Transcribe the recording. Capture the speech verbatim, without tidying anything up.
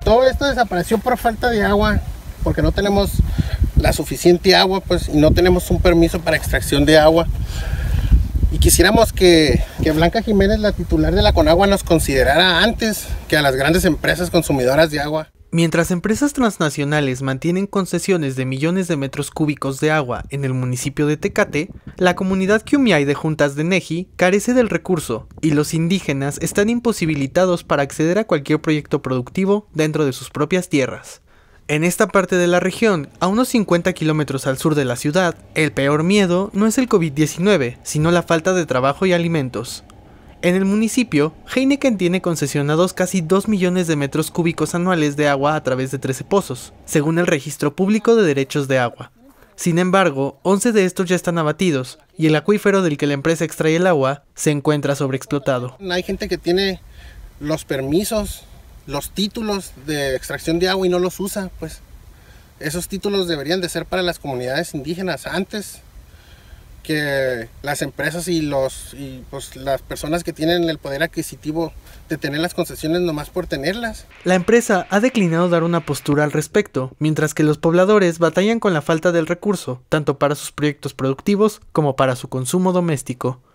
Todo esto desapareció por falta de agua, porque no tenemos la suficiente agua, pues, y no tenemos un permiso para extracción de agua. Y quisiéramos que, que Blanca Jiménez, la titular de la Conagua, nos considerara antes que a las grandes empresas consumidoras de agua. Mientras empresas transnacionales mantienen concesiones de millones de metros cúbicos de agua en el municipio de Tecate, la comunidad Kumiai de Juntas de Neji carece del recurso y los indígenas están imposibilitados para acceder a cualquier proyecto productivo dentro de sus propias tierras. En esta parte de la región, a unos cincuenta kilómetros al sur de la ciudad, el peor miedo no es el COVID diecinueve, sino la falta de trabajo y alimentos. En el municipio, Heineken tiene concesionados casi dos millones de metros cúbicos anuales de agua a través de trece pozos, según el Registro Público de Derechos de Agua. Sin embargo, once de estos ya están abatidos, y el acuífero del que la empresa extrae el agua se encuentra sobreexplotado. Hay gente que tiene los permisos, los títulos de extracción de agua y no los usa, pues. Esos títulos deberían de ser para las comunidades indígenas antes que las empresas y los y pues las personas que tienen el poder adquisitivo de tener las concesiones nomás por tenerlas. La empresa ha declinado dar una postura al respecto, mientras que los pobladores batallan con la falta del recurso, tanto para sus proyectos productivos como para su consumo doméstico.